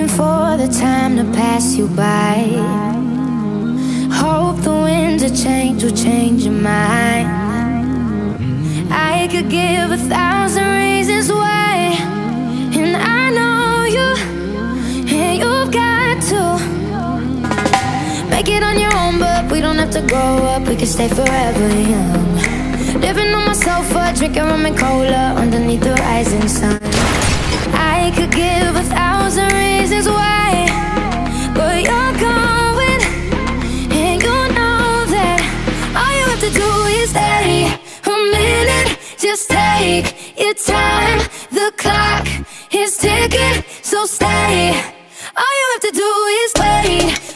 waiting for the time to pass you by. Hope the winds of change will change your mind. I could give 1,000 reasons why, and I know you, and you've got to make it on your own, but we don't have to grow up, we can stay forever young. Living on my sofa, drinking rum and cola underneath the rising sun. I could give 1,000 reasons why, but you're going, and you know that all you have to do is stay a minute. Just take your time, the clock is ticking, so stay. All you have to do is wait.